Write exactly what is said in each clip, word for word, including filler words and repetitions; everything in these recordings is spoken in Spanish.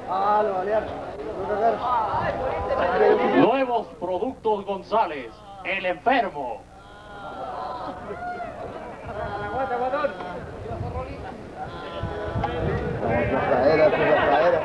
Nuevos productos González, el enfermo. Traera, traera.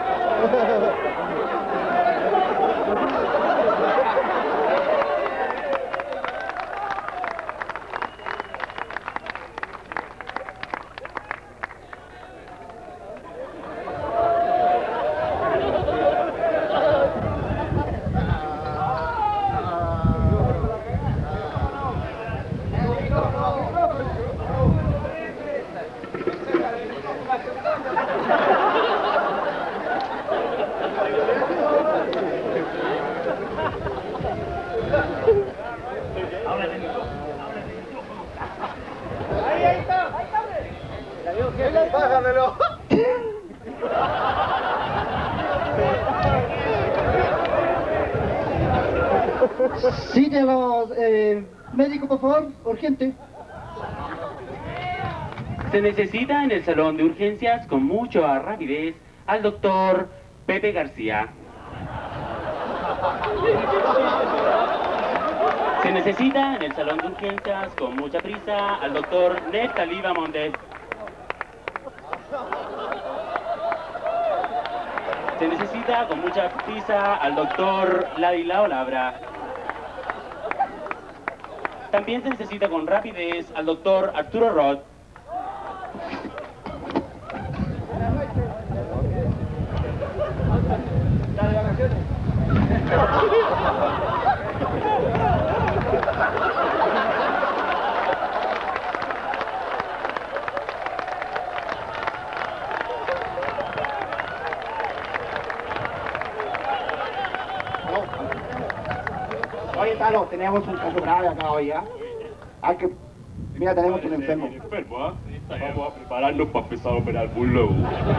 Bájamelo. Cite a los eh, médicos, por favor, urgente. Se necesita en el salón de urgencias con mucha rapidez al doctor Pepe García. Se necesita en el salón de urgencias con mucha prisa al doctor Ned Taliba Mondes. Se necesita con mucha prisa al doctor Ladilao Labra. También se necesita con rapidez al doctor Arturo Roth. Oye, Talo, tenemos un caso grave acá hoy, ¿ah? Hay que... Mira, tenemos un enfermo. enfermo, ¿ah? Vamos a prepararnos para empezar a operar por luego.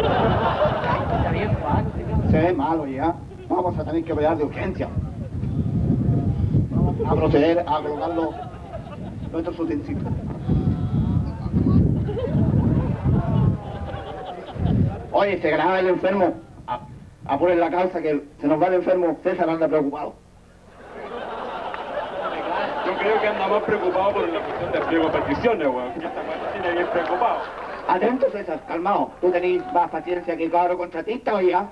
Se ve malo ya. Vamos a tener que operar de urgencia. Vamos a proceder a colocar los, nuestros utensilios. Oye, se graba el enfermo. A, a poner la causa que se nos va el enfermo. César anda preocupado. Yo creo que anda más preocupado por la cuestión de pliego de peticiones, weón. Que esta weón tiene bien preocupado. Atento, César, calmado. Tú tenés más paciencia que el cabro contratista, oye, ¿ah?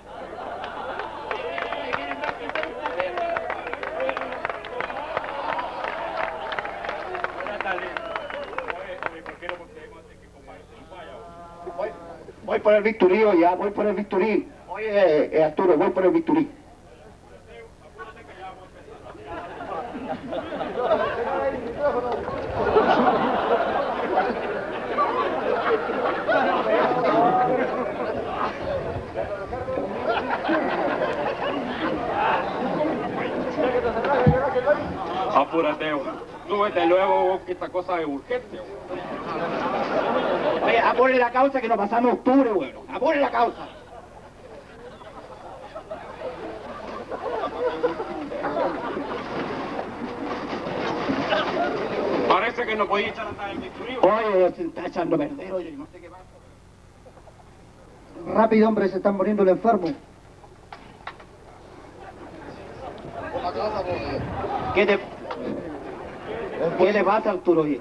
Voy, voy por el bisturí, oye, ¿ah? Voy por el bisturí. Oye, eh, Arturo, voy por el bisturí. Apúrate, weón. Súbete luego, weón, que esta cosa es urgente, weón. Oye, apure la causa que nos pasamos octubre, bueno. Apure la causa. Parece que no podía echar hasta el bisturí. Oye, se está echando a perder, oye, no sé qué pasa. Rápido, hombre, se están muriendo el enfermo. ¿Qué te... ¿Qué le pasa, Arturo, oye?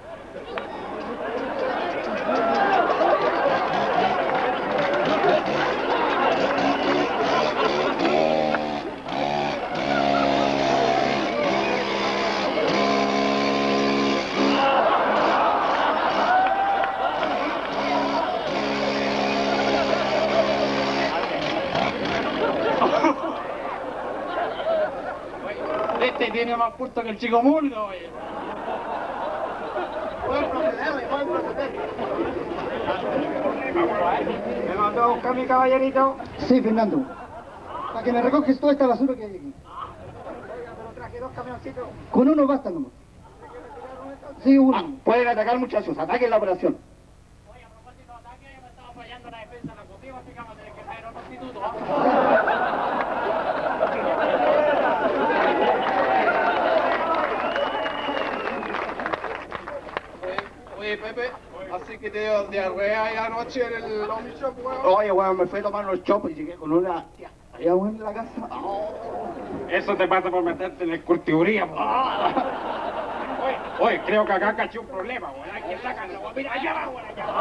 Este tiene más puesto que el chico Muldo, oye. Buen proceder, buen proceder. ¿Me mandó a buscar mi caballerito? Sí, Fernando. Para que me recoges toda esta basura que hay aquí. Pero traje dos camioncitos. Con uno basta nomás. Sí, uno. Ah, pueden atacar, muchachos, ataquen la operación. Oye, a propósito de ataque, me estaba fallando la defensa de la contigo, así que vamos a tener que traer otro instituto. Oye, Pepe, así que te iba a con diarrea y anoche en el Lomi Shop, weón. Oye, weón, me fui a tomar unos chopos y llegué con una... tía, allá, weón, en la casa. Oh. Eso te pasa por meterte en el curtiduría, weón. Oye, oye, creo que acá caché un problema, weón. Hay que sacarlo, weón. Mira, allá va, weón, allá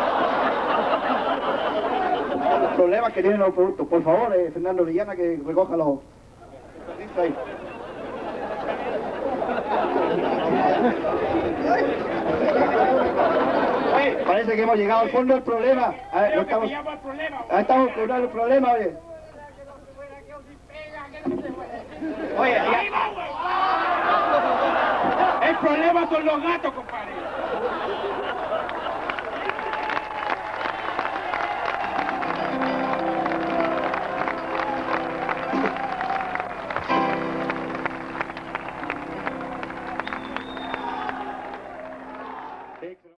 va. Los problemas que tienen los productos. Por favor, eh, Fernando Orellana, que recoja los... ahí. Oye, parece que hemos llegado al fondo del problema. A ver, Creo no que estamos... pillamos el problema, Ah, weón. estamos con el problema, oye. Oye, ya... Ahí va, weón. El problema son los gatos, compadre.